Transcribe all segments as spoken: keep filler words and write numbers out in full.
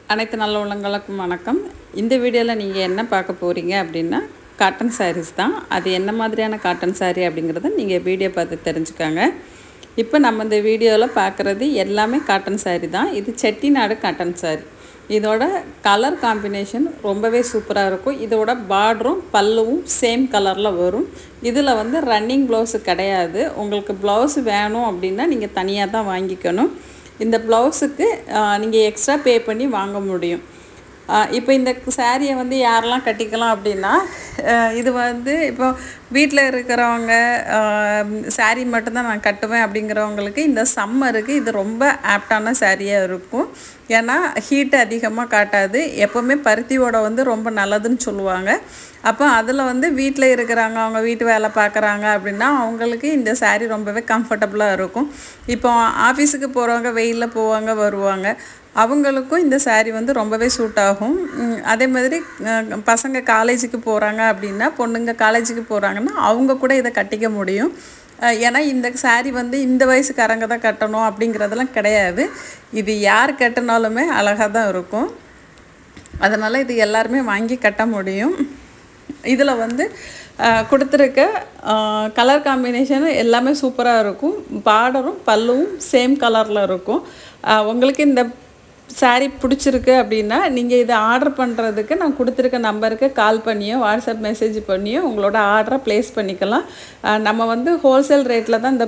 அனைத்து நல்ல உள்ளங்களுக்கும் வணக்கம். இந்த வீடியோவில் நீங்கள் என்ன பார்க்க போகிறீங்க அப்படின்னா காட்டன் சாரீஸ் தான். அது என்ன மாதிரியான காட்டன் சாரீ அப்படிங்கிறத நீங்கள் வீடியோ பார்த்து தெரிஞ்சுக்காங்க. இப்போ நம்ம இந்த வீடியோவில் பார்க்குறது எல்லாமே காட்டன் சாரீ தான். இது செட்டிநாடு காட்டன் சாரீ. இதோட கலர் காம்பினேஷன் ரொம்பவே சூப்பராக இருக்கும். இதோட பார்டரும் பல்லுவும் சேம் கலரில் வரும். இதில் வந்து ரன்னிங் ப்ளவுஸு கிடையாது. உங்களுக்கு ப்ளவுஸ் வேணும் அப்படின்னா நீங்கள் தனியாக தான் வாங்கிக்கணும். இந்த ப்ளவுஸுக்கு நீங்கள் எக்ஸ்ட்ரா பே பண்ணி வாங்க முடியும். இப்போ இந்த சாரியை வந்து யாரெல்லாம் கட்டிக்கலாம் அப்படின்னா, இது வந்து இப்போ வீட்டில் இருக்கிறவங்க சாரீ மட்டும்தான் நான் கட்டுவேன் அப்படிங்கிறவங்களுக்கு இந்த சம்மருக்கு இது ரொம்ப ஆப்டான சாரியாக இருக்கும். ஏன்னா ஹீட் அதிகமாக காட்டாது. எப்போவுமே பருத்தியோட வந்து ரொம்ப நல்லதுன்னு சொல்லுவாங்க. அப்போ அதில் வந்து வீட்டில் இருக்கிறாங்க, அவங்க வீட்டு வேலை பார்க்குறாங்க அப்படின்னா அவங்களுக்கு இந்த சாரீ ரொம்பவே கம்ஃபர்டபுளாக இருக்கும். இப்போ ஆஃபீஸுக்கு போகிறவங்க வெயிலில் போவாங்க வருவாங்க, அவங்களுக்கும் இந்த சாரீ வந்து ரொம்பவே சூட் ஆகும். அதே மாதிரி பசங்க காலேஜுக்கு போகிறாங்க அப்படின்னா, பொண்ணுங்க காலேஜுக்கு போகிறாங்கன்னா அவங்க கூட இதை கட்டிக்க முடியும். ஏன்னா இந்த சாரீ வந்து இந்த வயசுக்காரங்க தான் கட்டணும் அப்படிங்கிறதெல்லாம் கிடையாது. இது யார் கட்டினாலுமே அழகாக தான் இருக்கும். அதனால் இது எல்லாருமே வாங்கி கட்ட முடியும். இதில் வந்து கொடுத்துருக்க கலர் காம்பினேஷன் எல்லாமே சூப்பராக இருக்கும். பார்டரும் பல்லுவும் சேம் கலரில் இருக்கும். உங்களுக்கு இந்த சாரீ பிடிச்சிருக்கு அப்படின்னா நீங்கள் இதை ஆர்டர் பண்ணுறதுக்கு நான் கொடுத்துருக்க நம்பருக்கு கால் பண்ணியோ வாட்ஸ்அப் மெசேஜ் பண்ணியோ உங்களோட ஆர்டரை ப்ளேஸ் பண்ணிக்கலாம். நம்ம வந்து ஹோல்சேல் ரேட்டில் தான் இந்த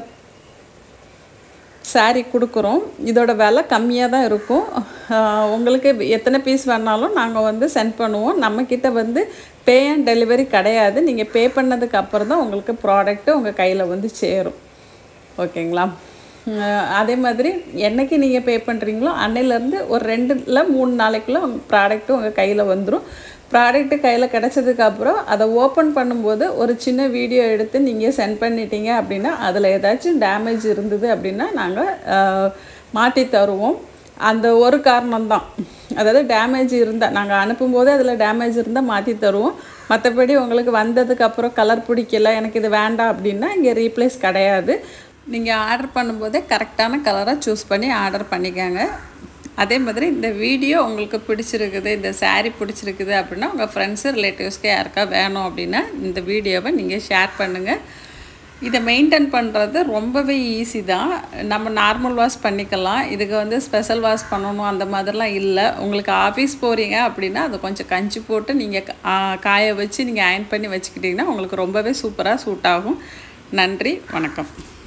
சாரீ கொடுக்குறோம். இதோட விலை கம்மியாக தான் இருக்கும். உங்களுக்கு எத்தனை பீஸ் வேணாலும் நாங்கள் வந்து சென்ட் பண்ணுவோம். நம்மக்கிட்ட வந்து பே அண்ட் டெலிவரி கிடையாது. நீங்கள் பே பண்ணதுக்கு அப்புறம் தான் உங்களுக்கு ப்ராடக்ட்டு உங்கள் கையில் வந்து சேரும். ஓகேங்களா? அதே மாதிரி என்றைக்கு நீங்கள் பே பண்ணுறீங்களோ அன்னையிலேருந்து ஒரு ரெண்டு இல்லை மூணு நாளைக்குள்ளே உங்கள் ப்ராடக்ட்டு உங்கள் கையில் வந்துடும். ப்ராடக்ட்டு கையில் கிடச்சதுக்கப்புறம் அதை ஓப்பன் பண்ணும்போது ஒரு சின்ன வீடியோ எடுத்து நீங்கள் சென்ட் பண்ணிட்டீங்க அப்படின்னா அதில் ஏதாச்சும் டேமேஜ் இருந்தது அப்படின்னா நாங்கள் மாட்டி தருவோம். அந்த ஒரு காரணம்தான். அதாவது டேமேஜ் இருந்தால் நாங்கள் அனுப்பும்போது அதில் டேமேஜ் இருந்தால் மாற்றி தருவோம். மற்றபடி உங்களுக்கு வந்ததுக்கப்புறம் கலர் பிடிக்கல, எனக்கு இது வேண்டாம் அப்படின்னா இங்கே ரீப்ளேஸ் கிடையாது. நீங்கள் ஆர்டர் பண்ணும்போதே கரெக்டான கலராக சூஸ் பண்ணி ஆர்டர் பண்ணிக்கோங்க. அதே மாதிரி இந்த வீடியோ உங்களுக்கு பிடிச்சிருக்குது, இந்த சாரீ பிடிச்சிருக்குது அப்படின்னா உங்கள் ஃப்ரெண்ட்ஸு ரிலேட்டிவ்ஸ்க்கு யாருக்கா வேணும் அப்படின்னா இந்த வீடியோவை நீங்கள் ஷேர் பண்ணுங்கள். இதை மெயின்டைன் பண்ணுறது ரொம்பவே ஈஸி தான். நம்ம நார்மல் வாஷ் பண்ணிக்கலாம். இதுக்கு வந்து ஸ்பெஷல் வாஷ் பண்ணணும் அந்த மாதிரிலாம் இல்லை. உங்களுக்கு ஆஃபீஸ் போகிறீங்க அப்படின்னா அது கொஞ்சம் கஞ்சி போட்டு நீங்கள் காய வச்சு நீங்கள் அயர்ன் பண்ணி வச்சுக்கிட்டிங்கன்னா உங்களுக்கு ரொம்பவே சூப்பராக சூட் ஆகும். நன்றி, வணக்கம்.